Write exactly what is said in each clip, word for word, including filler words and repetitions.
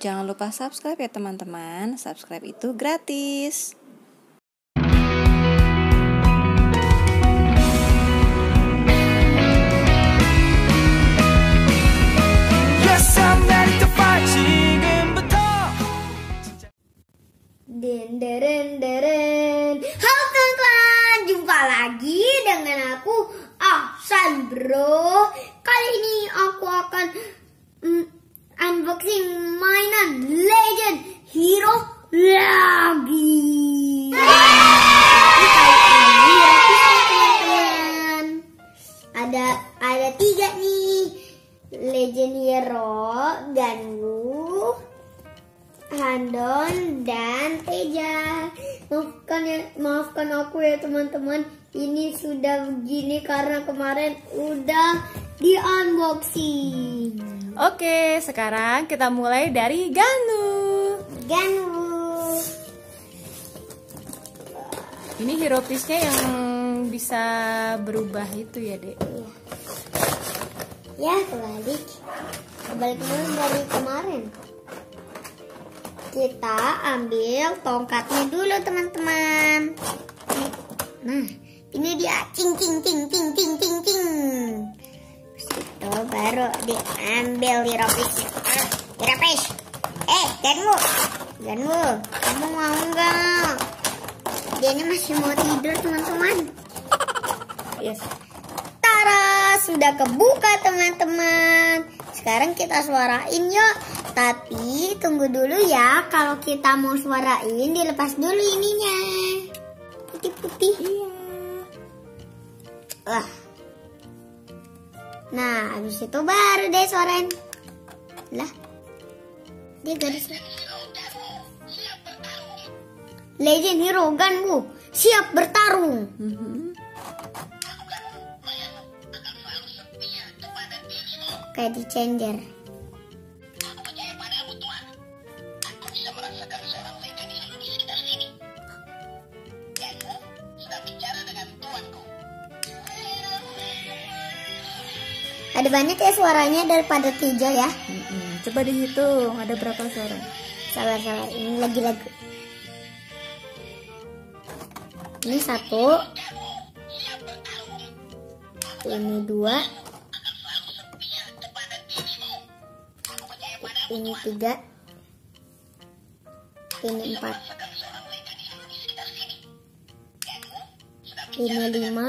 Jangan lupa subscribe ya teman-teman. Subscribe itu gratis. Den deren deren. Halo teman-teman, jumpa lagi dengan aku Ahsan Bro. Kali ini aku akan mm, unboxing mainan Legend Hero lagi. Tapi kali ini teman-teman ada ada tiga nih Legend Hero, Ganwu, Handon, dan Teja. Maafkan ya, maafkan aku ya teman-teman. Ini sudah begini karena kemarin udah di unboxing. Oke, sekarang kita mulai dari Ganwu. Ganwu. Ini hero piece-nya yang bisa berubah itu ya, Dek. Ya, kebalik. Kebalik dulu dari kemarin. Kita ambil tongkatnya dulu teman-teman. Nah, ini dia, cing cing cing cing cing cing cing. Itu baru diambil hero piece-nya. Ah, hero piece. Eh, Ganwu, Ganwu, kamu mau nggak? Dia ini masih mau tidur teman-teman. Yes. Tara, sudah kebuka teman-teman. Sekarang kita suarain yuk. Tapi tunggu dulu ya, kalau kita mau suarain dilepas dulu ininya. Putih-putih. Iya. Wah. Nah, habis itu baru deh suarain. Lah. Dia garis. Legend Hero Ganwu siap bertarung. Mm-hmm. Kayak di changer. Ada banyak ya suaranya daripada Teja ya. Mm-mm. Coba dihitung ada berapa suara. Sabar-sabar, ini lagi lagu. Ini satu. Ini dua. Ini tiga. Ini empat. Ini lima.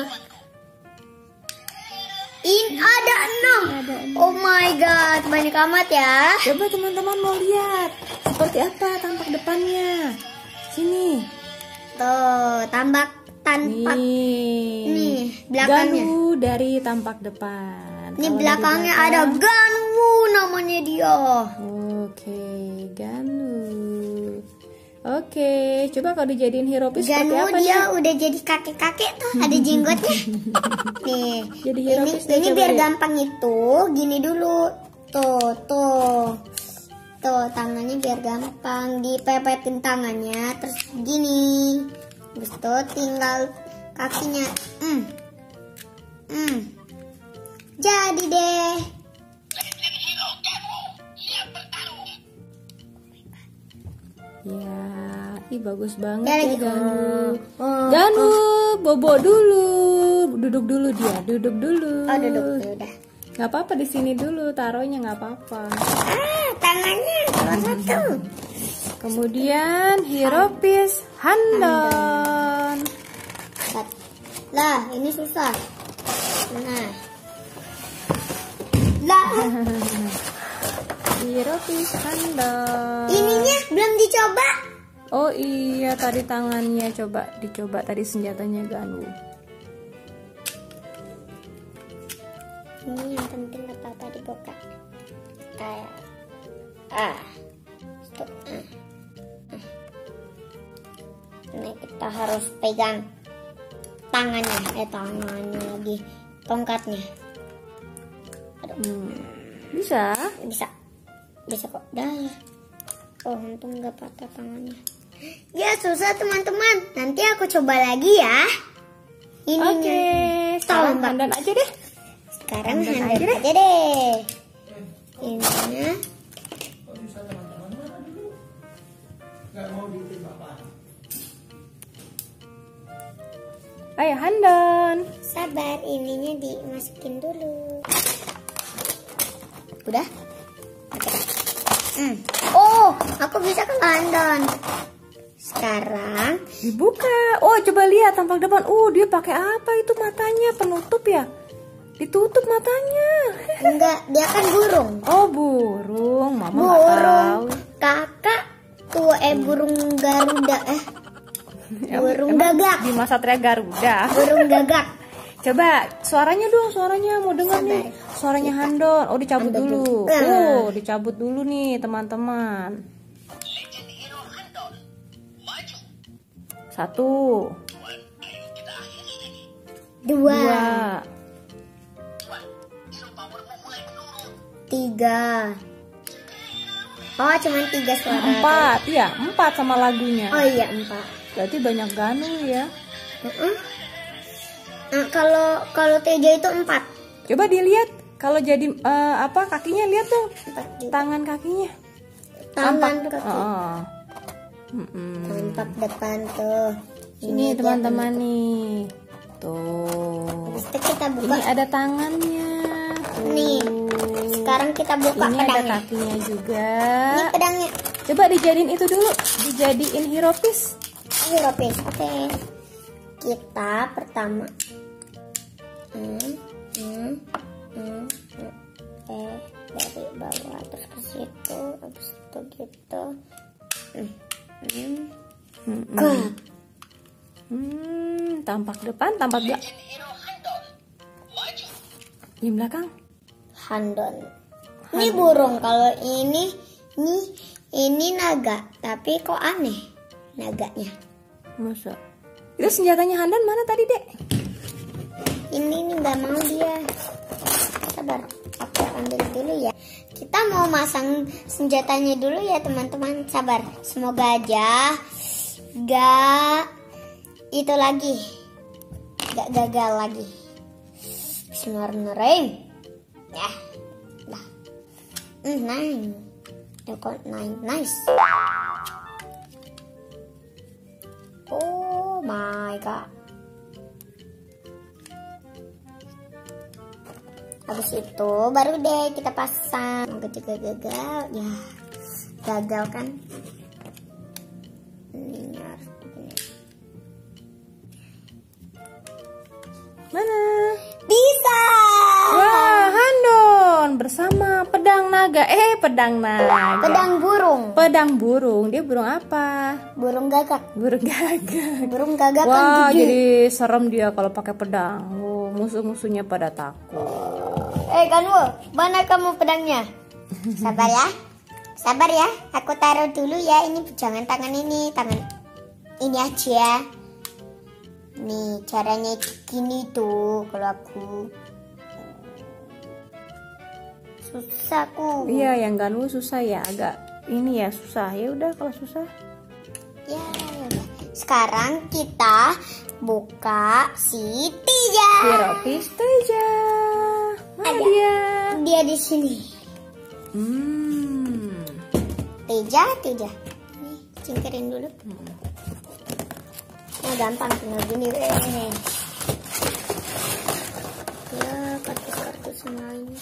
Ini ada enam. Oh my god, banyak amat ya. Coba teman-teman mau lihat seperti apa tampak depannya. Sini. Tuh, tampak tampak. Nih. Nih, belakangnya. Ganwu dari tampak depan. Ini Kalau belakangnya di ada belakang, Ganwu namanya dia. Oke, Ganwu. Oke, coba kalau dijadiin hero piece seperti Ganwu apa dia nih? udah jadi kakek-kakek tuh, ada jenggotnya. Nih, Jadi hero ini piece deh, ini coba biar deh. gampang itu, gini dulu. Tuh, tuh. Tuh, tangannya biar gampang, dipepetin tangannya terus gini. Habis itu tinggal kakinya. Hmm. Hmm. Jadi deh. Ya, ih bagus banget Dari- ya Ganwu. Oh, Ganwu, bobo dulu, duduk dulu dia, duduk dulu. Oh, duduk ya udah. Gak apa-apa di sini dulu, taruhnya nggak apa-apa. Ah, tangannya salah satu. Kemudian hero piece Handon. Lah, ini susah. Nah. Lah, Hero piece Handon. ininya belum dicoba. Oh iya, tadi tangannya coba dicoba, tadi senjatanya Ganwu. Ini yang penting apa-apa dibuka. Ah. Ah. Stop. Ah. Ah. Ini kita harus pegang tangannya, eh tangannya lagi, tongkatnya. Aduh, Hmm. Bisa? bisa, bisa kok. Dah ya. Oh, untung nggak patah tangannya. Ya susah teman-teman. Nanti aku coba lagi ya. Ini Oke, sekarang tombak. Handon aja deh. Sekarang Handon handle aja aja deh. Ininya. Ayo Handon. Sabar, ininya dimasukin dulu. Udah? Hmm. Oh, aku bisa ke Handon. Sekarang dibuka. Oh, coba lihat tampak depan. Oh, dia pakai apa itu matanya? Penutup ya? Ditutup matanya. Enggak, dia kan burung. Oh, burung. Mama nggak Burung. tahu. Kakak tuh eh burung Garuda eh. Burung Emang gagak. Di masa Satria Garuda. Burung gagak. Coba suaranya dong, suaranya mau dengar nih. Suaranya Handon. Oh, dicabut Handon dulu. dulu. Oh, dicabut dulu nih, teman-teman. Satu. Dua. Dua. Tiga. Oh, cuman tiga suara. Empat, ya, empat sama lagunya. Oh iya, empat. Berarti banyak Ganu ya. Uh-uh. Nah, kalau kalau Teja itu empat. Coba dilihat kalau jadi eh, apa kakinya, lihat dong. Empat juga. Tangan kakinya. Tangan Tampak- kaki. Oh. Mm-mm. Tampak depan tuh. Ini dia teman-teman penutup. nih. Tuh. Habis itu kita buka. Ini ada tangannya. Tuh. Nih. Sekarang kita buka Ini ada pedangnya. kakinya juga. Ini pedangnya. Coba dijadiin itu dulu, dijadiin hiropis. Hiropis. Oke. Kita pertama. Hmm, hmm, hmm, hmm. Eh, dari bawah terus ke situ, habis itu gitu. Hmm, hmm. Hmm, Kok. hmm, tampak depan, tampak belakang. Di belakang. Handon. Ini burung, kalau ini nih ini naga, tapi kok aneh naganya. Masa? Itu senjatanya Handon mana tadi, Dek? Ini nih nggak mau dia. Sabar, aku ambil dulu ya. Kita mau masang senjatanya dulu ya teman-teman. Sabar, semoga aja gak itu lagi, gak gagal lagi. Bismillahirrahmanirrahim. Ya, dah. Hmm, nine. Ya kok nine, nice. Oh my god. Habis itu baru deh kita pasang. Ketika gagal, ya gagal kan. Ini harus begini. Mana? Bisa. Wah, Handon bersama pedang naga. Eh, pedang naga. Pedang burung. Pedang burung. Dia burung apa? Burung gagak. Burung gagak. Burung gagak Wah, kan gede. jadi serem dia kalau pakai pedang. Oh, musuh-musuhnya pada takut. Eh Kanwo, mana kamu pedangnya? Sabar ya. Sabar ya. Aku taruh dulu ya. Ini jangan tangan ini, tangan ini aja. Nih caranya gini tuh kalau aku. Susah aku. Iya, yang Ganu susah ya, agak ini ya susah. Ya udah kalau susah. Ya, ya udah. Sekarang kita buka si Teja. Hiropis Teja. Mana Ada. dia? Dia di sini. Hmm. Teja, Teja. Nih, cingkirin dulu. Nah, gampang tinggal gini. Eh. Ya, kartu-kartu semua ini.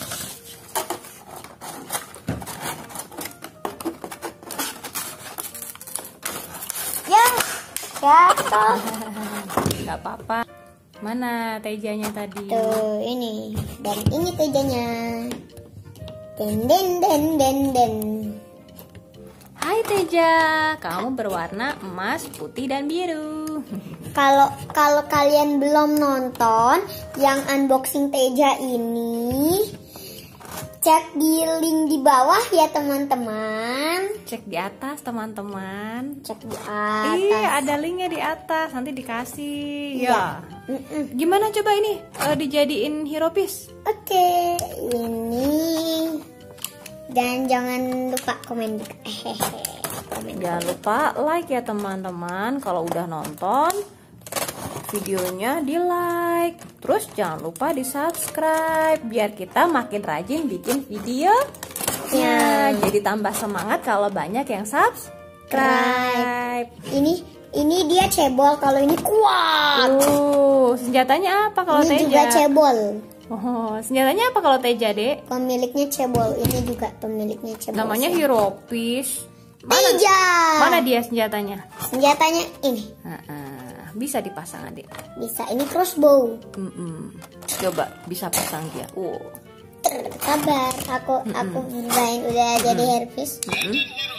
Ya, jatuh. Gak apa-apa. Mana Tejanya tadi? Tuh, ini. Dan ini Tejanya. Den den den den den. Hai Teja, kamu berwarna emas, putih, dan biru. Kalau kalau kalian belum nonton yang unboxing Teja ini, cek di link di bawah ya teman-teman. Cek di atas teman-teman. Cek di atas. Iya, ada linknya di atas. Nanti dikasih. Iya. Ya. Mm-mm. Gimana coba ini eh, dijadiin hiropis? Oke, ini dan jangan lupa komen juga. Hehehe. Komen. Jangan lupa like ya teman-teman. Kalau udah nonton videonya di like. Terus jangan lupa di subscribe biar kita makin rajin bikin video. Ya, jadi tambah semangat kalau banyak yang subscribe. Ini ini dia cebol, kalau ini kuat. Uh, senjatanya apa kalau Ini Teja? juga cebol. Oh, senjatanya apa kalau Teja, Dek? Pemiliknya cebol, ini juga pemiliknya cebol. Namanya Hiropis. Mana, Teja. mana dia senjatanya? Senjatanya ini. Uh-uh. Bisa dipasang, Adik. Bisa, ini crossbow. Mm-mm. Coba bisa pasang dia. Oh. Sabar, aku Mm-mm. aku main udah jadi herpes. Mm-mm.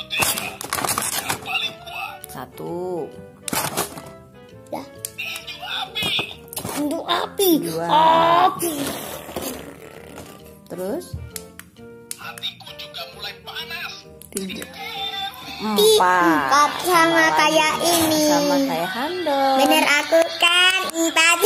Satu. Dah. Untuk api. Dua. Api. Terus? Hatiku juga mulai panas. Tiga. Empat. Empat. Sama kayak ini. Sama kayak handle. Bener aku kan empat.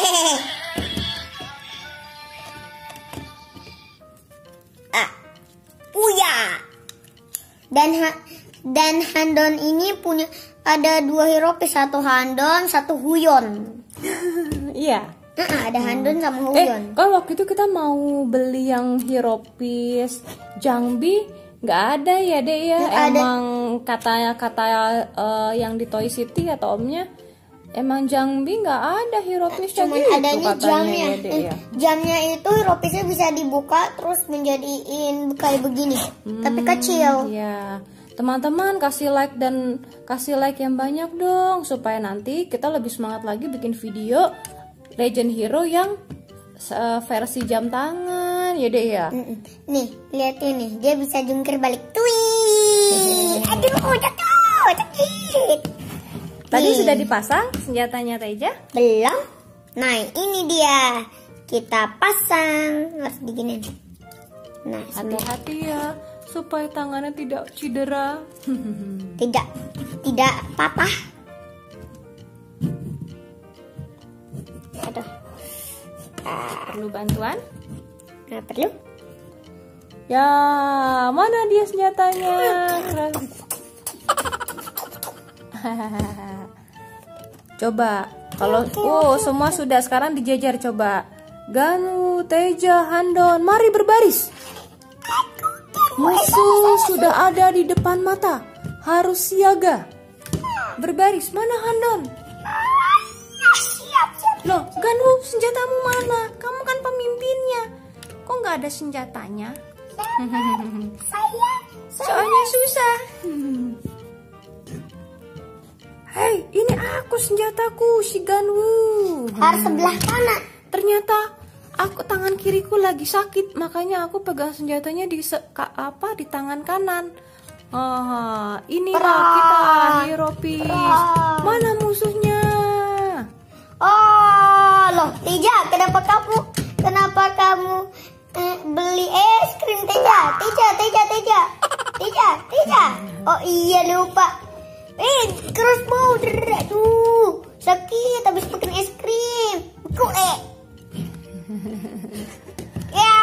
Ah, uya. Dan ha dan Handon ini punya ada dua Hiropis, satu Handon, satu Huyon. Iya. Uh-uh, ada Handon sama Eh, Huyon. kan waktu itu kita mau beli yang Hiropis Jangbi, nggak ada ya, Dek ya? Nggak ada. Emang katanya kata eh, yang di Toy City atau omnya, emang Jangbi nggak ada Hiropisnya Cuman gitu adanya katanya jamnya. ya, Dek Eh, ya. jamnya itu Hiropisnya bisa dibuka terus menjadiin kayak begini. Tapi kecil. Ya, teman-teman kasih like dan kasih like yang banyak dong supaya nanti kita lebih semangat lagi bikin video Legend Hero yang uh, versi jam tangan ya, Dek ya. Mm-mm. Nih, liatin nih, dia bisa jungkir balik. Twing. Aduh, jatuh, sakit. Tadi Nih. sudah dipasang senjatanya Teja? Belum? Nah, ini dia. Kita pasang. Harus diginin. Nah, semua. Hati-hati ya supaya tangannya tidak cedera. Tidak, tidak patah. Aduh. Ah, Perlu bantuan? nggak perlu. Ya, mana dia senjatanya? Coba, kalau oh semua sudah, sekarang dijajar coba. Ganu, Teja, Handon, mari berbaris. Musuh sudah ada di depan mata, harus siaga. Berbaris, mana Handon? Loh, Ganu, senjatamu mana? Kamu kan pemimpinnya. Kok nggak ada senjatanya? Saya, Soalnya susah. Hei, ini aku senjataku, si Ganwu. harus sebelah kanan. Ternyata aku tangan kiriku lagi sakit, makanya aku pegang senjatanya di se ka, apa di tangan kanan. Ah, inilah Perang. kita Hiropis. Perang. Mana musuhnya? Oh, loh, Teja, kenapa kamu, kenapa kamu eh, beli es krim, Teja? Teja, Teja, Teja, Teja, Teja. Oh iya, lupa. Eh, crossbow, aduh, sakit habis makan es krim. Ku eh. Ya,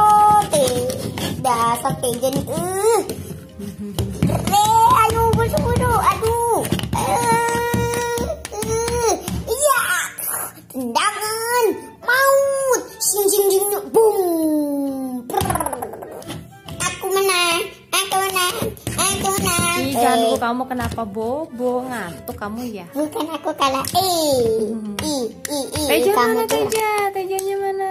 dasar Teja nih. Eh, eh, ayo masuk dulu, aduh. Eh, eh, iya, tendangan maut, sing sing sing, boom. Aku menang, aku menang, aku menang. Ih, Ganwu, kamu kenapa bobo? Ngantuk kamu ya? Bukan aku kalah. Eh, i, i, i. Teja kamu mana tuh. Teja? Tejanya mana?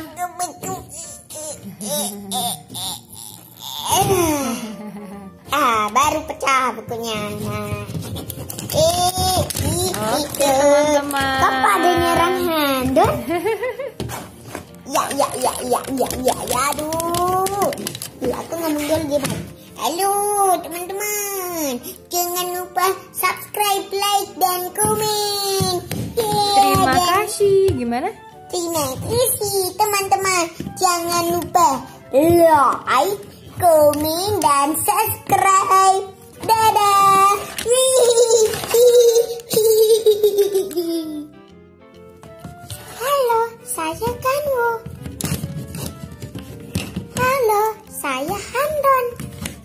Ah, baru pecah bukunya. Nah, eh, i, Oke, itu. teman-teman. Kok pada nyerang Handon? Ya, ya, ya, ya, ya, ya, ya, aduh. Ya, aku ngomong dulu gimana? Halo, teman-teman. Jangan lupa subscribe, like, dan komen. Yeah, Terima dan- kasih. Gimana? Terima kasih teman-teman. Jangan lupa like, komen, dan subscribe. Dadah. Halo, saya Ganwu. Halo, saya Handon.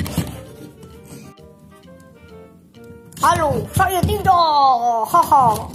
Halo, saya Teja. Haha.